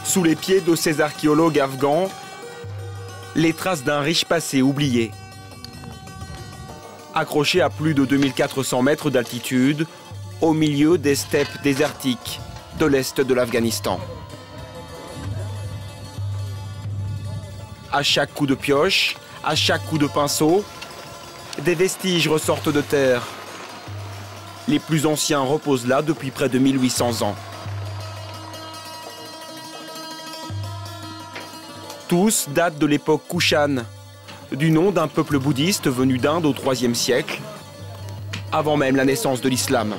Sous les pieds de ces archéologues afghans, les traces d'un riche passé oublié. Accrochés à plus de 2400 mètres d'altitude, au milieu des steppes désertiques de l'est de l'Afghanistan. À chaque coup de pioche, à chaque coup de pinceau, des vestiges ressortent de terre. Les plus anciens reposent là depuis près de 1800 ans. Tous datent de l'époque Kushan, du nom d'un peuple bouddhiste venu d'Inde au IIIe siècle, avant même la naissance de l'islam.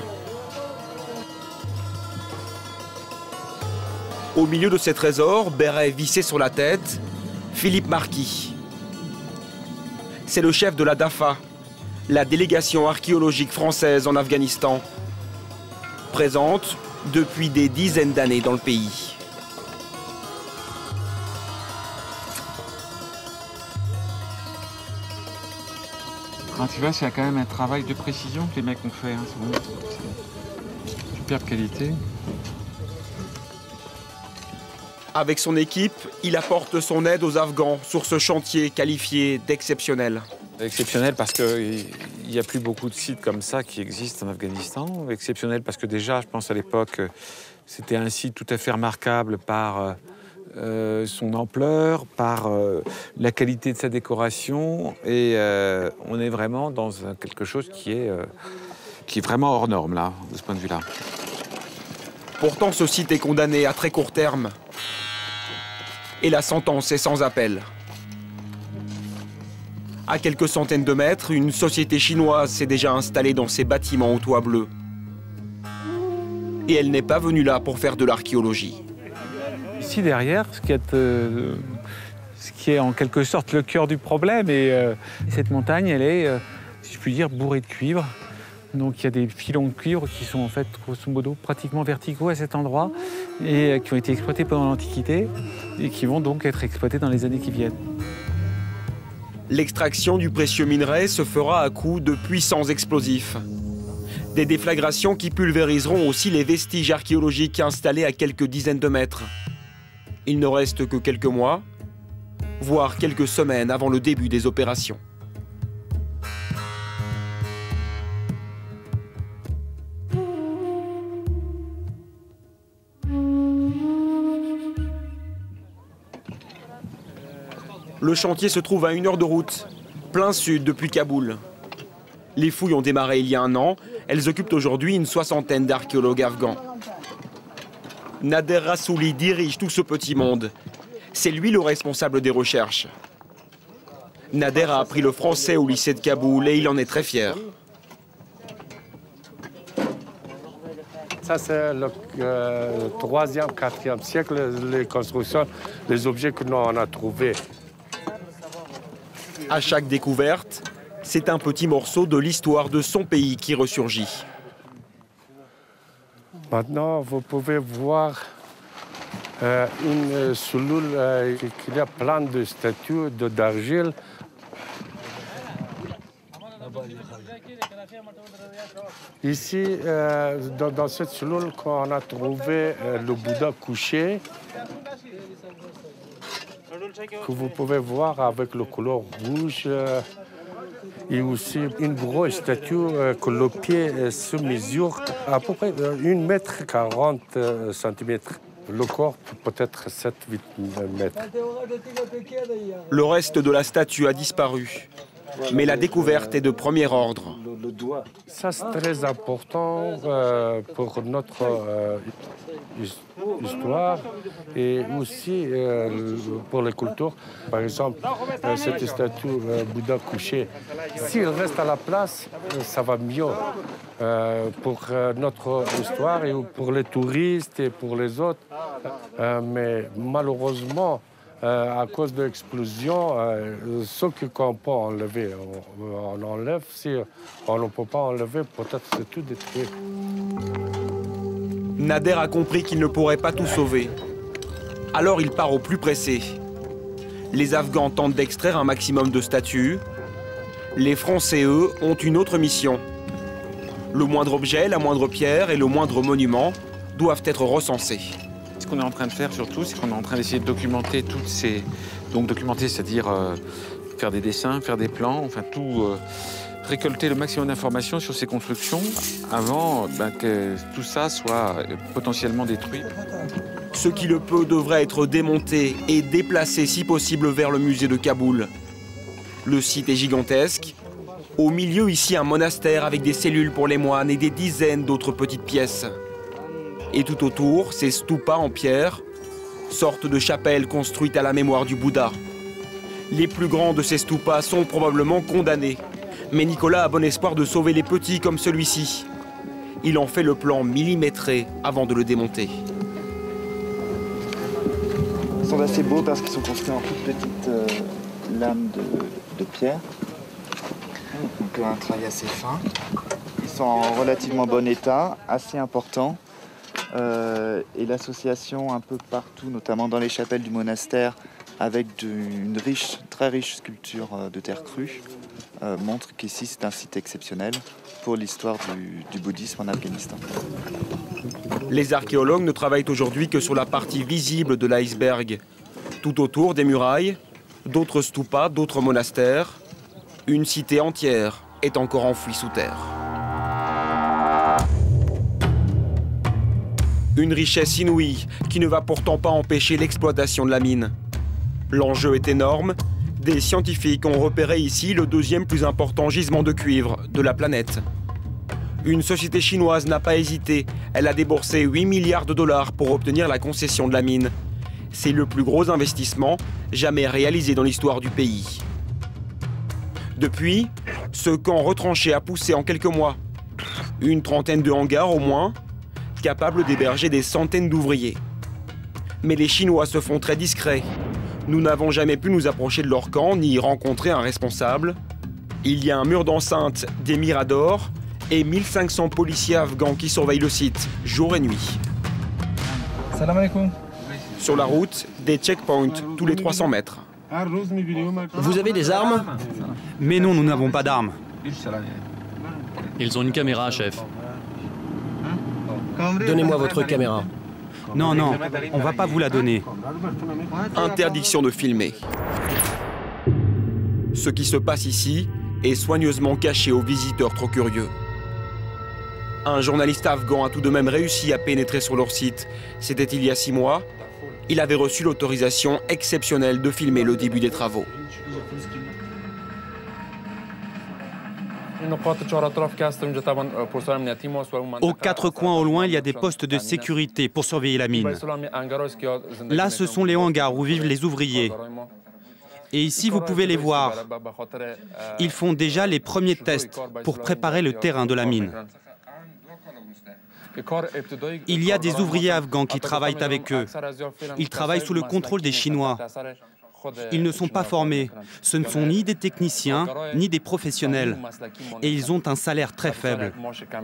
Au milieu de ces trésors, béret vissé sur la tête, Philippe Marquis. C'est le chef de la DAFA, la délégation archéologique française en Afghanistan, présente depuis des dizaines d'années dans le pays. Quand tu vois, c'est quand même un travail de précision que les mecs ont fait. Hein. C'est superbe qualité. Avec son équipe, il apporte son aide aux Afghans sur ce chantier qualifié d'exceptionnel. Exceptionnel parce qu'il n'y a plus beaucoup de sites comme ça qui existent en Afghanistan. Exceptionnel parce que déjà, je pense à l'époque, c'était un site tout à fait remarquable par son ampleur, par la qualité de sa décoration. Et on est vraiment dans quelque chose qui est vraiment hors norme, là, de ce point de vue-là. Pourtant, ce site est condamné à très court terme. Et la sentence est sans appel. À quelques centaines de mètres, une société chinoise s'est déjà installée dans ses bâtiments au toit bleu. Et elle n'est pas venue là pour faire de l'archéologie. Ici derrière, ce qui est en quelque sorte le cœur du problème, et cette montagne, elle est, si je puis dire, bourrée de cuivre. Donc il y a des filons de cuivre qui sont en fait, grosso modo, pratiquement verticaux à cet endroit et qui ont été exploités pendant l'Antiquité et qui vont donc être exploités dans les années qui viennent. L'extraction du précieux minerai se fera à coups de puissants explosifs. Des déflagrations qui pulvériseront aussi les vestiges archéologiques installés à quelques dizaines de mètres. Il ne reste que quelques mois, voire quelques semaines avant le début des opérations. Le chantier se trouve à 1 heure de route, plein sud depuis Kaboul. Les fouilles ont démarré il y a 1 an. Elles occupent aujourd'hui une 60aine d'archéologues afghans. Nader Rassouli dirige tout ce petit monde. C'est lui le responsable des recherches. Nader a appris le français au lycée de Kaboul et il en est très fier. Ça, c'est le 3e, 4e siècle, les constructions, les objets que nous on a trouvés. À chaque découverte, c'est un petit morceau de l'histoire de son pays qui ressurgit. Maintenant, vous pouvez voir une souloule qui a plein de statues d'argile. Ici, dans cette souloule, on a trouvé le Bouddha couché, que vous pouvez voir avec le couleur rouge. Et aussi une grosse statue que le pied se mesure à peu près 1,40 m. Le corps peut-être 7-8 mètres. Le reste de la statue a disparu. Mais la découverte est de premier ordre. Ça, c'est très important pour notre histoire et aussi pour les cultures. Par exemple, cette statue Bouddha couché, s'il reste à la place, ça va mieux pour notre histoire et pour les touristes et pour les autres. Mais malheureusement, à cause de l'explosion, ce qu'on peut enlever, on enlève. Si on ne peut pas enlever, peut-être c'est tout détruit. Nader a compris qu'il ne pourrait pas tout sauver. Alors il part au plus pressé. Les Afghans tentent d'extraire un maximum de statues. Les Français, eux, ont une autre mission. Le moindre objet, la moindre pierre et le moindre monument doivent être recensés. qu'on est en train de faire surtout, c'est qu'on est en train d'essayer de documenter toutes ces... Donc documenter, c'est-à-dire faire des dessins, faire des plans, enfin tout... récolter le maximum d'informations sur ces constructions avant que tout ça soit potentiellement détruit. Ce qui le peut devrait être démonté et déplacé si possible vers le musée de Kaboul. Le site est gigantesque. Au milieu, ici, un monastère avec des cellules pour les moines et des dizaines d'autres petites pièces. Et tout autour, ces stupas en pierre, sortes de chapelles construites à la mémoire du Bouddha. Les plus grands de ces stupas sont probablement condamnés. Mais Nicolas a bon espoir de sauver les petits comme celui-ci. Il en fait le plan millimétré avant de le démonter. Ils sont assez beaux parce qu'ils sont construits en toutes petites lames de pierre. Donc un travail assez fin. Ils sont en relativement bon état, assez important. Et l'association un peu partout, notamment dans les chapelles du monastère, avec une très riche sculpture de terre crue, montre qu'ici c'est un site exceptionnel pour l'histoire du bouddhisme en Afghanistan. Les archéologues ne travaillent aujourd'hui que sur la partie visible de l'iceberg. Tout autour des murailles, d'autres stupas, d'autres monastères. Une cité entière est encore enfouie sous terre. Une richesse inouïe qui ne va pourtant pas empêcher l'exploitation de la mine. L'enjeu est énorme. Des scientifiques ont repéré ici le deuxième plus important gisement de cuivre de la planète. Une société chinoise n'a pas hésité. Elle a déboursé 8 milliards de dollars pour obtenir la concession de la mine. C'est le plus gros investissement jamais réalisé dans l'histoire du pays. Depuis, ce camp retranché a poussé en quelques mois. Une trentaine de hangars au moins, capables d'héberger des centaines d'ouvriers. Mais les Chinois se font très discrets. Nous n'avons jamais pu nous approcher de leur camp ni rencontrer un responsable. Il y a un mur d'enceinte, des miradors et 1500 policiers afghans qui surveillent le site, jour et nuit. Salam alaikum. Sur la route, des checkpoints tous les 300 mètres. Vous avez des armes? Mais non, nous n'avons pas d'armes. Ils ont une caméra, chef. Donnez-moi votre caméra. Non, non, on ne va pas vous la donner. Interdiction de filmer. Ce qui se passe ici est soigneusement caché aux visiteurs trop curieux. Un journaliste afghan a tout de même réussi à pénétrer sur leur site. C'était il y a 6 mois. Il avait reçu l'autorisation exceptionnelle de filmer le début des travaux. Aux 4 coins au loin, il y a des postes de sécurité pour surveiller la mine. Là, ce sont les hangars où vivent les ouvriers. Et ici, vous pouvez les voir. Ils font déjà les premiers tests pour préparer le terrain de la mine. Il y a des ouvriers afghans qui travaillent avec eux. Ils travaillent sous le contrôle des Chinois. Ils ne sont pas formés. Ce ne sont ni des techniciens, ni des professionnels. Et ils ont un salaire très faible.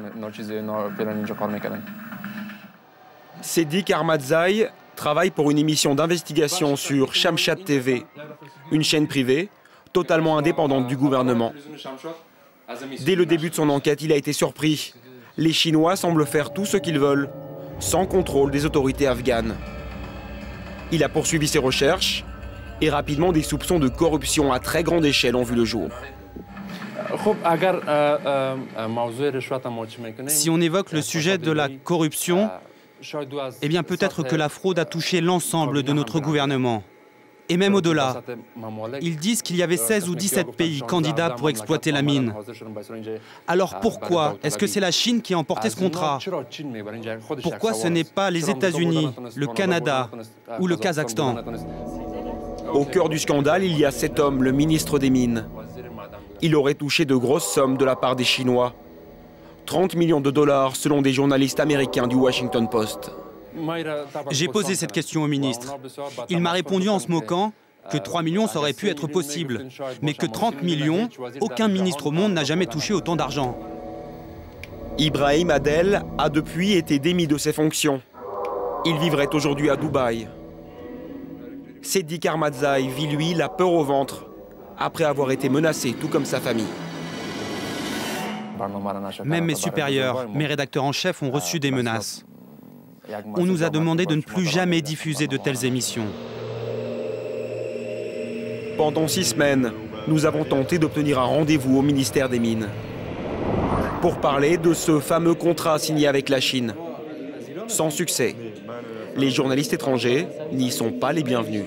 Sedik Ahmadzai travaille pour une émission d'investigation sur Shamshad TV, une chaîne privée, totalement indépendante du gouvernement. Dès le début de son enquête, il a été surpris. Les Chinois semblent faire tout ce qu'ils veulent, sans contrôle des autorités afghanes. Il a poursuivi ses recherches, et rapidement des soupçons de corruption à très grande échelle ont vu le jour. Si on évoque le sujet de la corruption, eh bien peut-être que la fraude a touché l'ensemble de notre gouvernement. Et même au-delà. Ils disent qu'il y avait 16 ou 17 pays candidats pour exploiter la mine. Alors pourquoi est-ce que c'est la Chine qui a emporté ce contrat? Pourquoi ce n'est pas les États-Unis, le Canada ou le Kazakhstan? Au cœur du scandale, il y a cet homme, le ministre des Mines. Il aurait touché de grosses sommes de la part des Chinois. 30 millions de dollars selon des journalistes américains du Washington Post. J'ai posé cette question au ministre. Il m'a répondu en se moquant que 3 millions, ça aurait pu être possible. Mais que 30 millions, aucun ministre au monde n'a jamais touché autant d'argent. Ibrahim Adel a depuis été démis de ses fonctions. Il vivrait aujourd'hui à Dubaï. Sedik Ahmadzai vit, lui, la peur au ventre, après avoir été menacé, tout comme sa famille. Même mes supérieurs, mes rédacteurs en chef ont reçu des menaces. on nous a demandé de ne plus jamais diffuser de telles émissions. Pendant 6 semaines, nous avons tenté d'obtenir un rendez-vous au ministère des Mines pour parler de ce fameux contrat signé avec la Chine. Sans succès. Les journalistes étrangers n'y sont pas les bienvenus.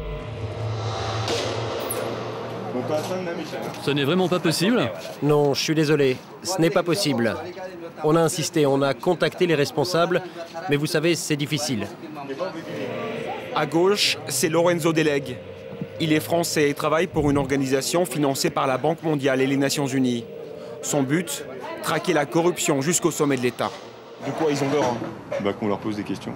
Ce n'est vraiment pas possible? Non, je suis désolé, ce n'est pas possible. On a insisté, on a contacté les responsables, mais vous savez, c'est difficile. À gauche, c'est Lorenzo Deleg. Il est français et travaille pour une organisation financée par la Banque mondiale et les Nations unies. Son but, traquer la corruption jusqu'au sommet de l'État. De quoi ils ont peur, hein? Qu'on leur pose des questions.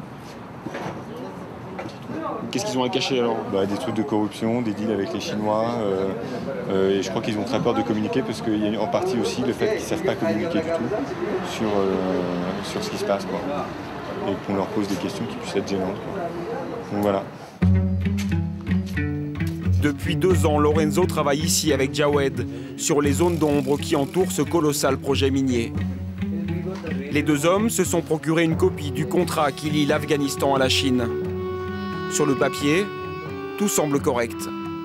Qu'est-ce qu'ils ont à cacher alors? Des trucs de corruption, des deals avec les Chinois. Et je crois qu'ils ont très peur de communiquer parce qu'il y a en partie aussi le fait qu'ils ne savent pas communiquer du tout sur ce qui se passe, quoi. Et qu'on leur pose des questions qui puissent être gênantes, quoi. Donc voilà. Depuis 2 ans, Lorenzo travaille ici avec Jawed sur les zones d'ombre qui entourent ce colossal projet minier. Les 2 hommes se sont procuré une copie du contrat qui lie l'Afghanistan à la Chine. Sur le papier, tout semble correct.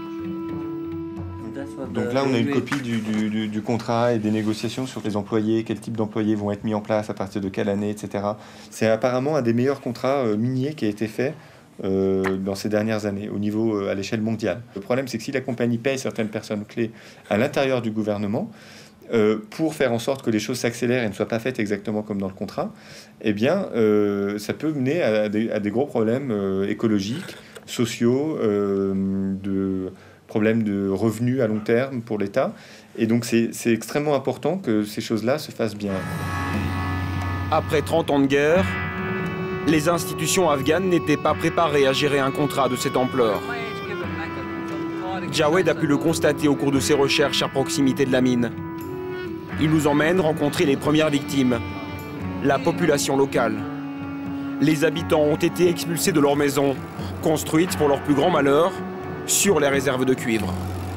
Donc là, on a une copie du contrat et des négociations sur les employés, quel type d'employés vont être mis en place, à partir de quelle année, etc. C'est apparemment un des meilleurs contrats miniers qui a été fait dans ces dernières années, au niveau à l'échelle mondiale. Le problème, c'est que si la compagnie paye certaines personnes clés à l'intérieur du gouvernement, pour faire en sorte que les choses s'accélèrent et ne soient pas faites exactement comme dans le contrat, eh bien, ça peut mener à des gros problèmes écologiques, sociaux, de problèmes de revenus à long terme pour l'État. Et donc, c'est extrêmement important que ces choses-là se fassent bien. Après 30 ans de guerre, les institutions afghanes n'étaient pas préparées à gérer un contrat de cette ampleur. Jawed a pu le constater au cours de ses recherches à proximité de la mine. Il nous emmène rencontrer les premières victimes, la population locale. Les habitants ont été expulsés de leurs maisons, construites pour leur plus grand malheur, sur les réserves de cuivre.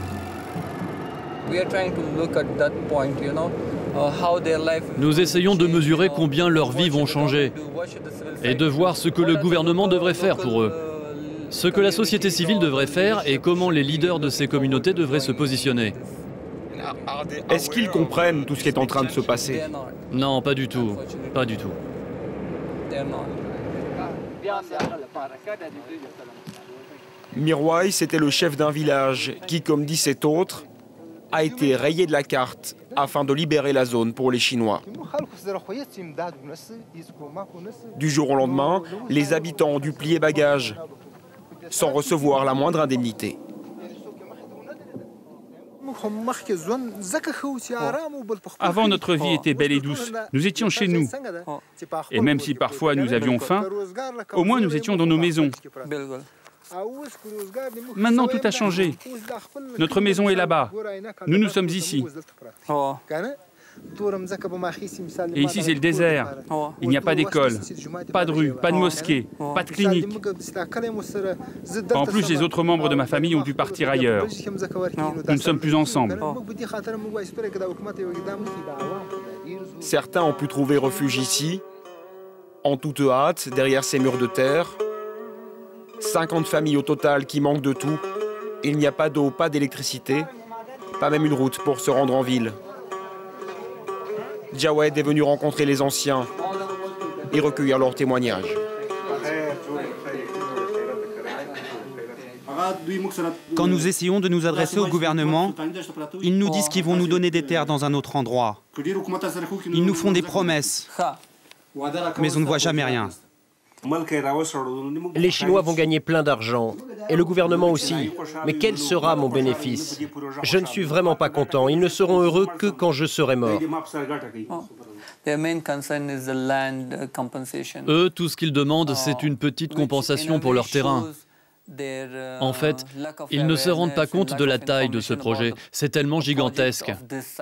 Nous essayons de mesurer combien leurs vies vont changer et de voir ce que le gouvernement devrait faire pour eux, ce que la société civile devrait faire et comment les leaders de ces communautés devraient se positionner. Est-ce qu'ils comprennent tout ce qui est en train de se passer? Non, pas du tout. Pas du tout. Mirwais, c'était le chef d'un village qui, comme 17 autres, a été rayé de la carte afin de libérer la zone pour les Chinois. Du jour au lendemain, les habitants ont dû plier bagages sans recevoir la moindre indemnité. Avant, notre vie était belle et douce. Nous étions chez nous. Et même si parfois nous avions faim, au moins nous étions dans nos maisons. Maintenant, tout a changé. Notre maison est là-bas. Nous sommes ici. Et ici, c'est le désert. Il n'y a pas d'école, pas de rue, pas de mosquée, pas de clinique. En plus, les autres membres de ma famille ont dû partir ailleurs. Nous ne sommes plus ensemble. Certains ont pu trouver refuge ici, en toute hâte, derrière ces murs de terre. 50 familles au total qui manquent de tout. Il n'y a pas d'eau, pas d'électricité, pas même une route pour se rendre en ville. Jawed est venu rencontrer les anciens et recueillir leurs témoignages. Quand nous essayons de nous adresser au gouvernement, ils nous disent qu'ils vont nous donner des terres dans un autre endroit. Ils nous font des promesses, mais on ne voit jamais rien. Les Chinois vont gagner plein d'argent, et le gouvernement aussi. Mais quel sera mon bénéfice? Je ne suis vraiment pas content. Ils ne seront heureux que quand je serai mort. Eux, tout ce qu'ils demandent, c'est une petite compensation pour leur terrain. En fait, ils ne se rendent pas compte de la taille de ce projet. C'est tellement gigantesque.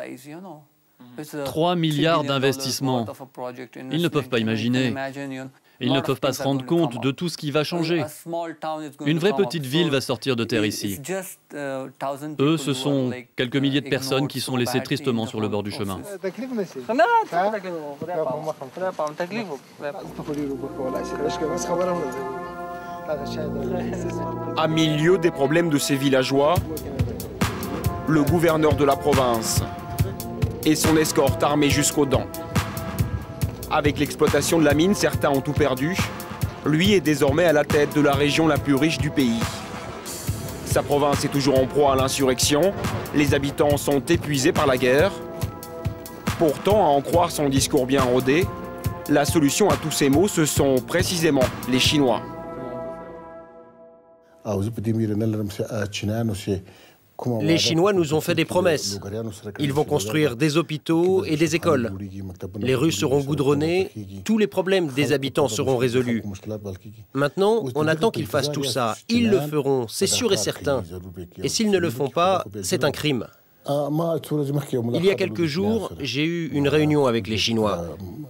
3 milliards d'investissements. Ils ne peuvent pas imaginer. Ils ne peuvent pas se rendre compte de tout ce qui va changer. Une vraie petite ville va sortir de terre ici. Eux, ce sont quelques milliers de personnes qui sont laissées tristement sur le bord du chemin. À milieu des problèmes de ces villageois, le gouverneur de la province et son escorte armée jusqu'aux dents. Avec l'exploitation de la mine, certains ont tout perdu. Lui est désormais à la tête de la région la plus riche du pays. Sa province est toujours en proie à l'insurrection. Les habitants sont épuisés par la guerre. Pourtant, à en croire son discours bien rodé, la solution à tous ces maux, ce sont précisément les Chinois. Les Chinois nous ont fait des promesses. Ils vont construire des hôpitaux et des écoles. Les rues seront goudronnées, tous les problèmes des habitants seront résolus. Maintenant, on attend qu'ils fassent tout ça. Ils le feront, c'est sûr et certain. Et s'ils ne le font pas, c'est un crime. Il y a quelques jours, j'ai eu une réunion avec les Chinois.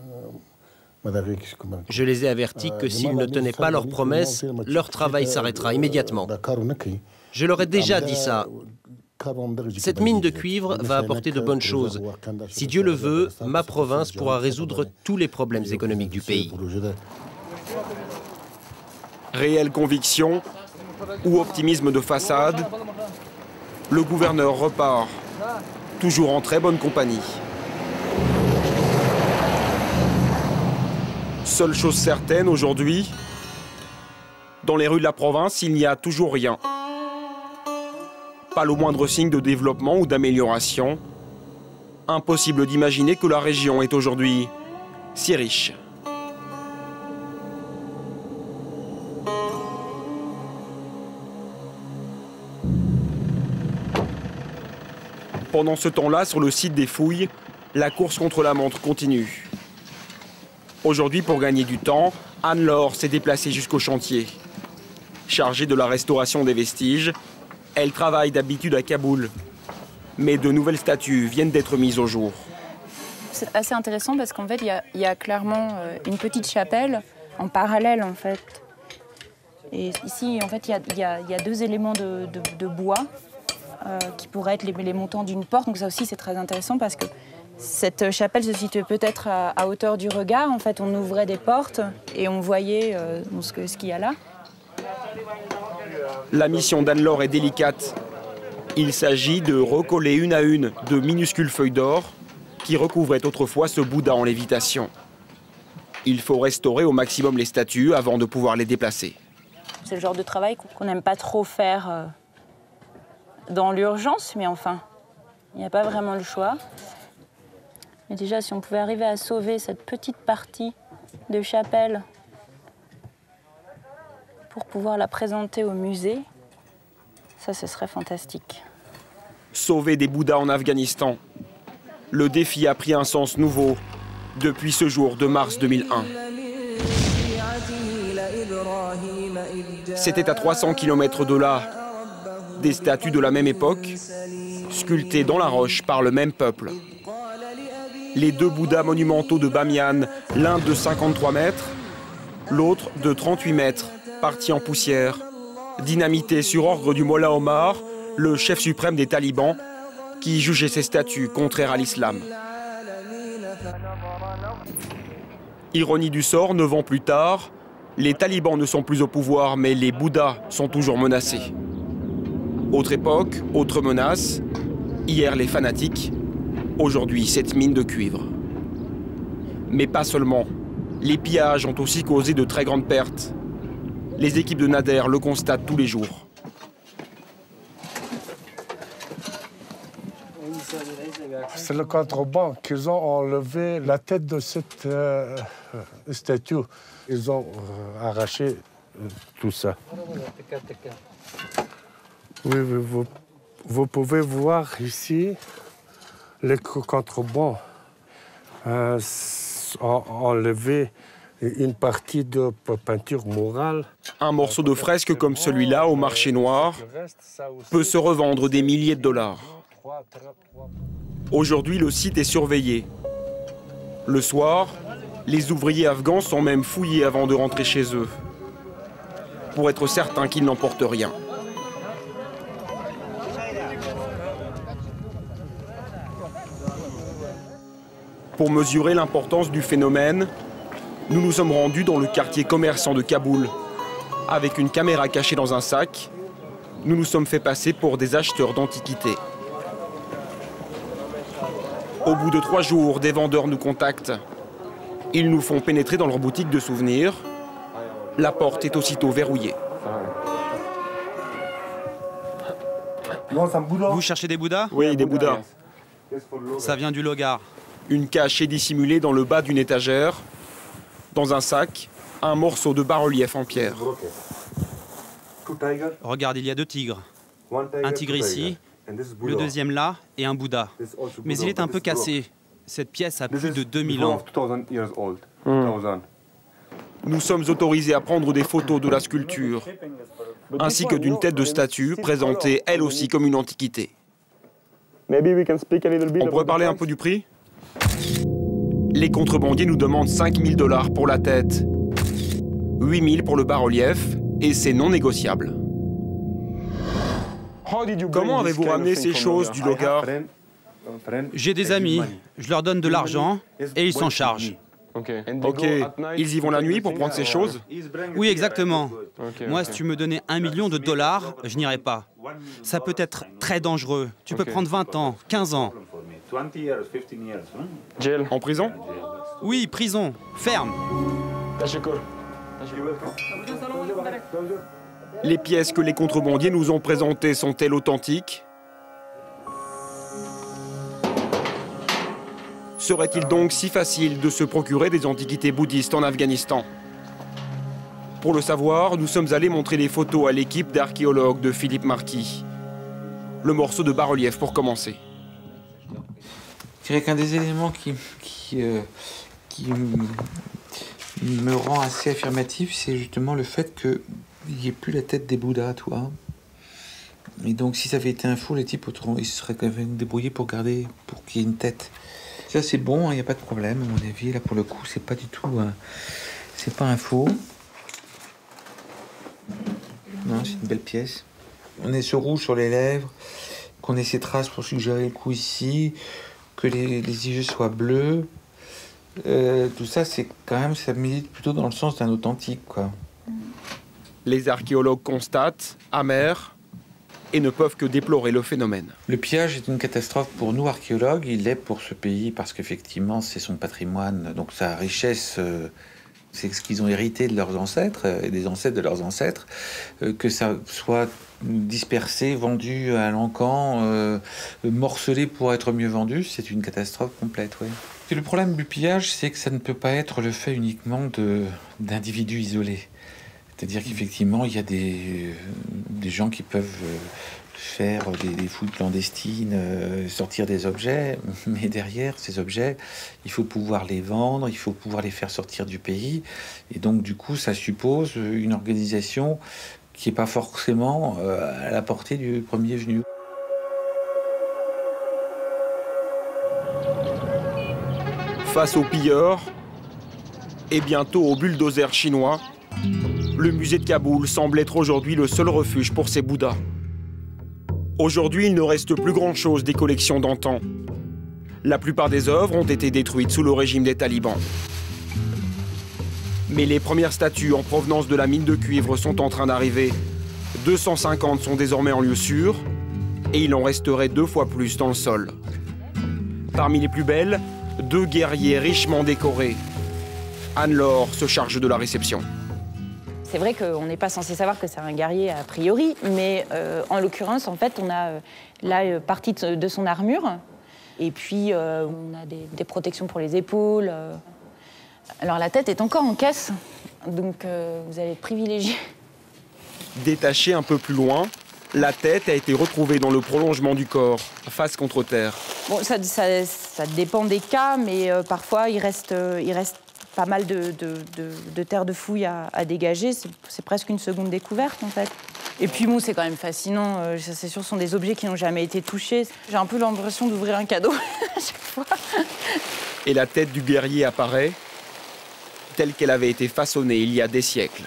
Je les ai avertis que s'ils ne tenaient pas leurs promesses, leur travail s'arrêtera immédiatement. Je leur ai déjà dit ça. Cette mine de cuivre va apporter de bonnes choses. Si Dieu le veut, ma province pourra résoudre tous les problèmes économiques du pays. Réelle conviction ou optimisme de façade, le gouverneur repart, toujours en très bonne compagnie. Seule chose certaine aujourd'hui, dans les rues de la province, il n'y a toujours rien. Pas le moindre signe de développement ou d'amélioration. Impossible d'imaginer que la région est aujourd'hui si riche. Pendant ce temps-là, sur le site des fouilles, la course contre la montre continue. Aujourd'hui, pour gagner du temps, Anne-Laure s'est déplacée jusqu'au chantier. Chargée de la restauration des vestiges, elle travaille d'habitude à Kaboul. Mais de nouvelles statues viennent d'être mises au jour. C'est assez intéressant parce qu'en fait, il y a clairement une petite chapelle en parallèle, en fait. Et ici, en fait, il y a deux éléments de bois qui pourraient être les montants d'une porte. Donc ça aussi, c'est très intéressant parce que cette chapelle se situait peut-être à hauteur du regard. En fait, on ouvrait des portes et on voyait ce qu'il y a là. La mission d'Anne-Laure est délicate. Il s'agit de recoller une à une de minuscules feuilles d'or qui recouvraient autrefois ce Bouddha en lévitation. Il faut restaurer au maximum les statues avant de pouvoir les déplacer. C'est le genre de travail qu'on n'aime pas trop faire dans l'urgence, mais enfin, il n'y a pas vraiment le choix. Mais déjà, si on pouvait arriver à sauver cette petite partie de chapelle pour pouvoir la présenter au musée, ça, ce serait fantastique. Sauver des Bouddhas en Afghanistan. Le défi a pris un sens nouveau depuis ce jour de mars 2001. C'était à 300 km de là, des statues de la même époque, sculptées dans la roche par le même peuple. Les deux Bouddhas monumentaux de Bamiyan, l'un de 53 mètres, l'autre de 38 mètres, partis en poussière, dynamités sur ordre du Mollah Omar, le chef suprême des talibans, qui jugeait ces statues contraires à l'islam. Ironie du sort, 9 ans plus tard, les talibans ne sont plus au pouvoir, mais les Bouddhas sont toujours menacés. Autre époque, autre menace, hier les fanatiques, aujourd'hui cette mine de cuivre. Mais pas seulement, les pillages ont aussi causé de très grandes pertes. Les équipes de Nader le constatent tous les jours. C'est le contreband qu'ils ont enlevé la tête de cette statue. Ils ont arraché tout ça. Oui, vous pouvez voir ici les contrebands ont enlevé une partie de peinture murale. Un morceau de fresque comme celui-là au marché noir peut se revendre des milliers de dollars. Aujourd'hui, le site est surveillé. Le soir, Les ouvriers afghans sont même fouillés avant de rentrer chez eux, pour être certains qu'ils n'emportent rien. Pour mesurer l'importance du phénomène, nous nous sommes rendus dans le quartier commerçant de Kaboul. Avec une caméra cachée dans un sac, nous nous sommes fait passer pour des acheteurs d'antiquités. Au bout de 3 jours, des vendeurs nous contactent. Ils nous font pénétrer dans leur boutique de souvenirs. La porte est aussitôt verrouillée. Vous cherchez des Bouddhas? Oui, des Bouddhas. Ça vient du Logar. Une cache est dissimulée dans le bas d'une étagère. Dans un sac, un morceau de bas-relief en pierre. Regarde, il y a 2 tigres. Un tigre ici, le deuxième là, et un Bouddha. Mais il est un peu cassé. Cette pièce a plus de 2000 ans. Nous sommes autorisés à prendre des photos de la sculpture, ainsi que d'une tête de statue présentée elle aussi comme une antiquité. On pourrait parler un peu du prix? Les contrebandiers nous demandent 5 000 $ pour la tête, 8 000 pour le bas-relief, et c'est non négociable. Comment avez-vous ramené ces choses du Logar? J'ai des amis, je leur donne de l'argent et ils s'en chargent. Ok, ils y vont la nuit pour prendre ces choses? Oui, exactement. Moi, si tu me donnais $1 million, je n'irais pas. Ça peut être très dangereux. Tu peux prendre 20 ans, 15 ans. En prison? Oui, prison, ferme. Les pièces que les contrebandiers nous ont présentées sont-elles authentiques? Serait-il donc si facile de se procurer des antiquités bouddhistes en Afghanistan? Pour le savoir, nous sommes allés montrer les photos à l'équipe d'archéologues de Philippe Marquis. Le morceau de bas-relief pour commencer. Je dirais qu'un des éléments qui me rend assez affirmatif, c'est justement le fait qu'il n'y ait plus la tête des Bouddhas, tu vois. Et donc, si ça avait été un fou, les types, ils se seraient quand même débrouillés pour qu'il y ait une tête. Ça, c'est bon, il n'y a pas de problème, à mon avis. Là, pour le coup, c'est pas du tout... c'est pas un faux. Non, c'est une belle pièce. On ait ce rouge sur les lèvres, qu'on ait ces traces pour suggérer le cou ici, que les yeux soient bleus. Tout ça, c'est quand même, ça milite plutôt dans le sens d'un authentique, quoi. Les archéologues constatent, amers, et ne peuvent que déplorer le phénomène. Le pillage est une catastrophe pour nous, archéologues. Il l'est pour ce pays parce qu'effectivement, c'est son patrimoine. Donc sa richesse, c'est ce qu'ils ont hérité de leurs ancêtres et des ancêtres de leurs ancêtres. Que ça soit dispersé, vendu à l'encan, morcelé pour être mieux vendu, c'est une catastrophe complète, oui. Et le problème du pillage, c'est que ça ne peut pas être le fait uniquement d'individus isolés. C'est-à-dire qu'effectivement, il y a des gens qui peuvent faire des fouilles clandestines, sortir des objets, mais derrière ces objets, il faut pouvoir les vendre, il faut pouvoir les faire sortir du pays. Et donc, du coup, ça suppose une organisation qui n'est pas forcément à la portée du premier venu. Face aux pilleurs, et bientôt aux bulldozers chinois, le musée de Kaboul semble être aujourd'hui le seul refuge pour ces Bouddhas. Aujourd'hui, il ne reste plus grand-chose des collections d'antan. La plupart des œuvres ont été détruites sous le régime des talibans. Mais les premières statues en provenance de la mine de cuivre sont en train d'arriver. 250 sont désormais en lieu sûr, et il en resterait 2 fois plus dans le sol. Parmi les plus belles, 2 guerriers richement décorés. Anne-Laure se charge de la réception. C'est vrai qu'on n'est pas censé savoir que c'est un guerrier a priori, mais en l'occurrence, en fait, on a là partie de son armure, et puis on a des protections pour les épaules. Alors la tête est encore en caisse, donc vous allez être privilégié. Détachée un peu plus loin, la tête a été retrouvée dans le prolongement du corps, face contre terre. Bon, ça dépend des cas, mais parfois il reste pas mal de terre de fouille à dégager. C'est presque une seconde découverte, en fait. Et puis, bon, c'est quand même fascinant. C'est sûr, ce sont des objets qui n'ont jamais été touchés. J'ai un peu l'impression d'ouvrir un cadeau à chaque fois. Et la tête du guerrier apparaît, telle qu'elle avait été façonnée il y a des siècles.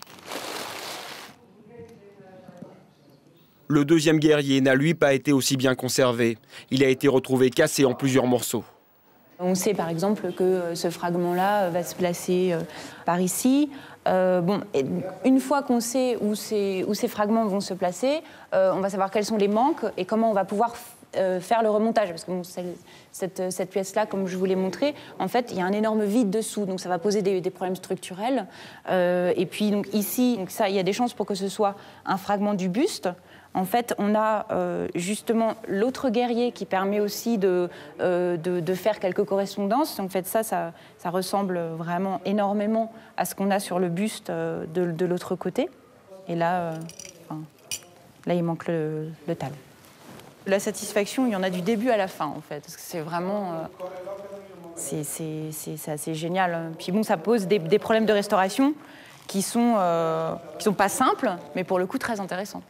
Le deuxième guerrier n'a lui pas été aussi bien conservé. Il a été retrouvé cassé en plusieurs morceaux. On sait par exemple que ce fragment-là va se placer par ici. Une fois qu'on sait où ces fragments vont se placer, on va savoir quels sont les manques et comment on va pouvoir faire le remontage. Parce que cette pièce-là, comme je vous l'ai montré, en fait, il y a un énorme vide dessous, donc ça va poser des problèmes structurels. Et puis donc, ici, il y a des chances pour que ce soit un fragment du buste. En fait, on a justement l'autre guerrier qui permet aussi de faire quelques correspondances. En fait, ça ressemble vraiment énormément à ce qu'on a sur le buste de l'autre côté. Et là, il manque le talon. La satisfaction, il y en a du début à la fin, en fait. Parce que c'est vraiment... c'est assez génial. Puis bon, ça pose des problèmes de restauration qui sont pas simples, mais pour le coup très intéressants.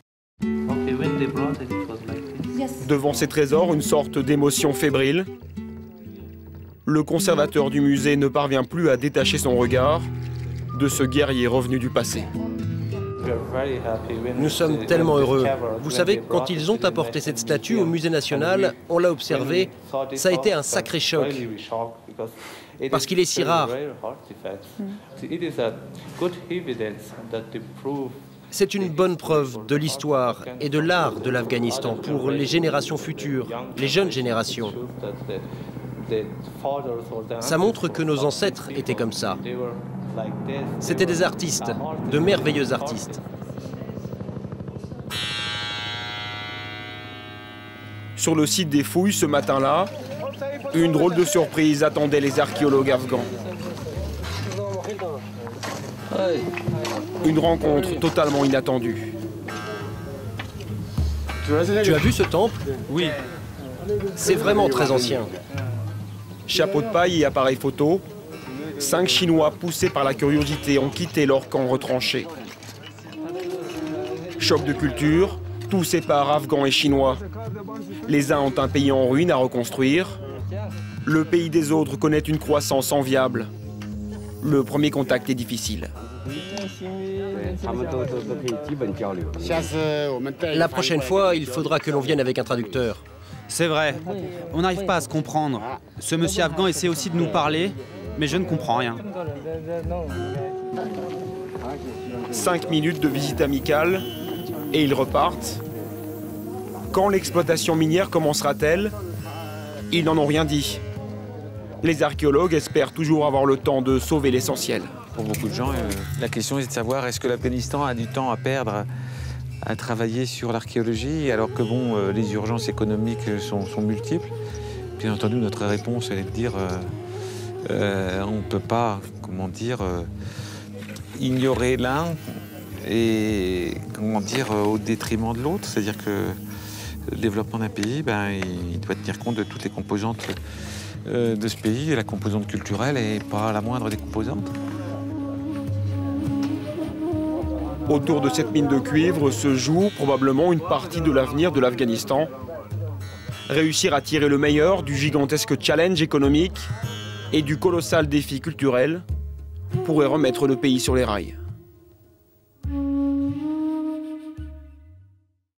Devant ces trésors, une sorte d'émotion fébrile. Le conservateur du musée ne parvient plus à détacher son regard de ce guerrier revenu du passé. Nous sommes tellement heureux. Vous savez, quand ils ont apporté cette statue au musée national, on l'a observé, ça a été un sacré choc. Parce qu'il est si rare. C'est une bonne preuve de l'histoire et de l'art de l'Afghanistan pour les générations futures, les jeunes générations. Ça montre que nos ancêtres étaient comme ça. C'étaient des artistes, de merveilleux artistes. Sur le site des fouilles, ce matin-là, une drôle de surprise attendait les archéologues afghans. Une rencontre totalement inattendue. Tu as vu ce temple? Oui. C'est vraiment très ancien. Chapeau de paille et appareil photo, 5 Chinois poussés par la curiosité ont quitté leur camp retranché. Choc de culture, tout sépare Afghans et Chinois. Les uns ont un pays en ruine à reconstruire. Le pays des autres connaît une croissance enviable. Le premier contact est difficile. La prochaine fois, il faudra que l'on vienne avec un traducteur. C'est vrai. On n'arrive pas à se comprendre. Ce monsieur afghan essaie aussi de nous parler, mais je ne comprends rien. 5 minutes de visite amicale et ils repartent. Quand l'exploitation minière commencera-t-elle? Ils n'en ont rien dit. Les archéologues espèrent toujours avoir le temps de sauver l'essentiel. Pour beaucoup de gens, la question est de savoir est-ce que l'Afghanistan a du temps à perdre à travailler sur l'archéologie, alors que bon, les urgences économiques sont multiples. Bien entendu, notre réponse est de dire on ne peut pas, comment dire, ignorer l'un et comment dire au détriment de l'autre. C'est-à-dire que le développement d'un pays, il doit tenir compte de toutes les composantes de ce pays, et la composante culturelle n'est pas la moindre des composantes. Autour de cette mine de cuivre se joue probablement une partie de l'avenir de l'Afghanistan. Réussir à tirer le meilleur du gigantesque challenge économique et du colossal défi culturel pourrait remettre le pays sur les rails.